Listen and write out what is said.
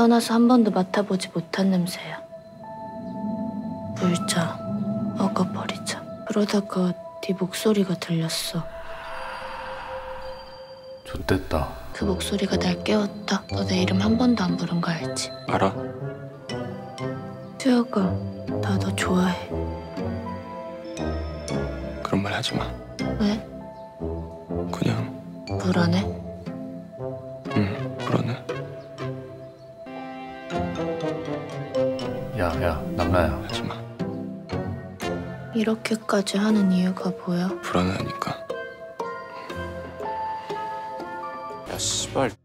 태어나서 한 번도 맡아보지 못한 냄새야. 물자, 먹어버리자. 그러다가 네 목소리가 들렸어. 좋댔다. 그 목소리가 날 깨웠다. 너 내 이름 한 번도 안 부른 거 알지? 알아? 수혁아, 나 너 좋아해. 그런 말 하지 마. 왜? 그냥 불안해? 응, 불안해. 야, 남나야. 하지 마. 이렇게까지 하는 이유가 뭐야? 불안하니까. 야, 씨발.